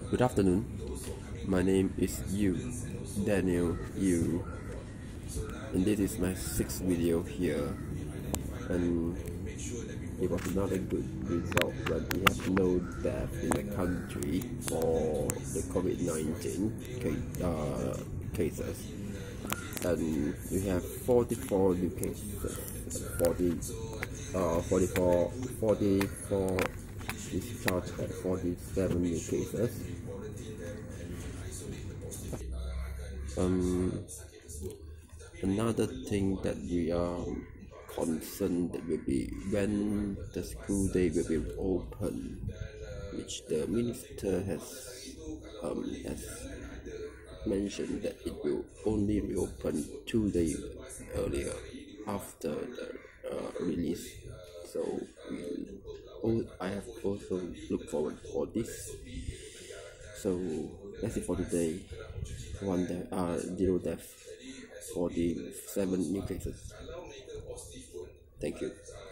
Good afternoon. My name is Daniel Yu, and this is my sixth video here. And it was not a good result, but we have no death in the country for the COVID-19 cases. And we have 44 new cases, 44 discharged and 47 new cases. Another thing that we are concerned that will be when the school day will be open, which the minister has mentioned that it will only reopen 2 days earlier after the release. So I have also looked forward for this. So that's it for today. 0 death, 47 new cases. Thank you.